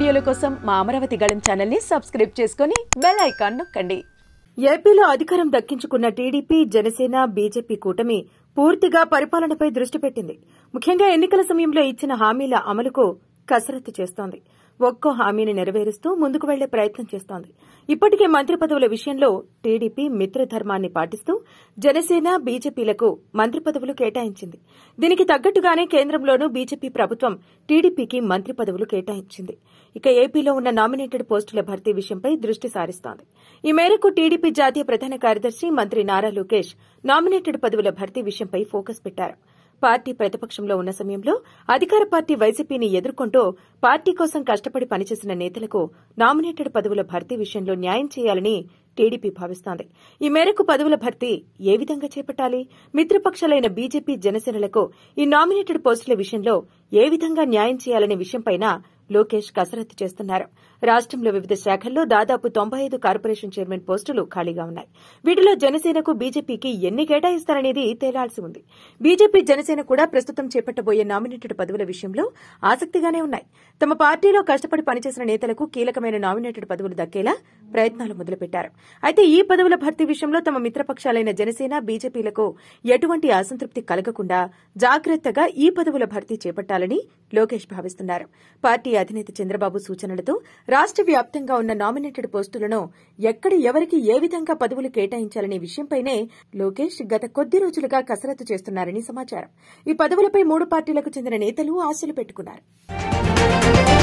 వీడియోల కోసం మా అమరావతి గళం ఛానల్ ని సబ్స్క్రైబ్ చేసుకుని బెల్ ఐకాన్ నొక్కండి. ఏపీలో అధికారం దక్కించుకున్న టీడీపీ, జనసేన, బీజేపీ కూటమి పూర్తిగా పరిపాలనపై దృష్టి పెట్టింది. ముఖ్యంగా ఎన్నికల సమయంలో ఇచ్చిన హామీల అమలుకు కసరత్తు చేస్తోంది. ఒక్కో హామీని నెరవేరుస్తూ ముందుకు వెళ్లే ప్రయత్నం చేస్తోంది. ఇప్పటికే మంత్రి పదవుల విషయంలో టీడీపీ మిత్రధర్మాన్ని పాటిస్తూ జనసేన, బీజేపీలకు మంత్రి పదవులు కేటాయించింది. దీనికి తగ్గట్టుగానే కేంద్రంలోనూ బీజేపీ ప్రభుత్వం టీడీపీకి మంత్రి పదవులు కేటాయించింది. ఇక ఏపీలో ఉన్న నామినేటెడ్ పోస్టుల భర్తీ విషయంపై దృష్టి సారిస్తోంది. ఈ మేరకు టీడీపీ జాతీయ ప్రధాన కార్యదర్శి మంత్రి నారా లోకేష్ నామినేటెడ్ పదవుల భర్తీ విషయంపై ఫోకస్ పెట్టారు. పార్టీ ప్రతిపక్షంలో ఉన్న సమయంలో అధికార పార్టీ వైసీపీని ఎదుర్కొంటూ పార్టీ కోసం కష్టపడి పనిచేసిన నేతలకు నామినేటెడ్ పదవుల భర్తీ విషయంలో న్యాయం చేయాలని టీడీపీ భావిస్తోంది. ఈ మేరకు పదవుల భర్తీ ఏ విధంగా చేపట్టాలి, మిత్రపక్షాలైన బీజేపీ, జనసేనలకు ఈ నామినేటెడ్ పోస్టుల విషయంలో ఏ విధంగా న్యాయం చేయాలనే విషయంపైన లోకేష్ కసరత్తు చేస్తున్నారు. రాష్టంలో వివిధ శాఖల్లో దాదాపు 95 కార్పొరేషన్ చైర్మన్ పోస్టులు ఖాళీగా ఉన్నాయి. వీటిలో జనసేనకు, బీజేపీకి ఎన్ని కేటాయిస్తారనేది తేలాల్సి ఉంది. బీజేపీ, జనసేన కూడా ప్రస్తుతం చేపట్టబోయే నామినేటెడ్ పదవుల విషయంలో ఆసక్తిగానే ఉన్నాయి. తమ పార్టీలో కష్టపడి పనిచేసిన నేతలకు కీలకమైన నామినేటెడ్ పదవులు దక్కేలా ప్రయత్నాలు మొదలుపెట్టారు. అయితే ఈ పదవుల భర్తీ విషయంలో తమ మిత్రపక్షాలైన జనసేన, బీజేపీలకు ఎటువంటి అసంతృప్తి కలగకుండా జాగ్రత్తగా ఈ పదవుల భర్తీ చేపట్టాలని లోకేష్ భావిస్తున్నారు. పార్టీ అధినేత చంద్రబాబు సూచనలతో రాష్ట వ్యాప్తంగా ఉన్న నామినేటెడ్ పోస్టులను ఎక్కడ ఎవరికి ఏ విధంగా పదవులు కేటాయించాలనే విషయంపైనే లోకేష్ గత కొద్ది రోజులుగా కసరత్తు చేస్తున్నారని సమాచారం. ఈ పదవులపై 3 పార్టీలకు చెందిన నేతలు ఆశలు పెట్టుకున్నారు.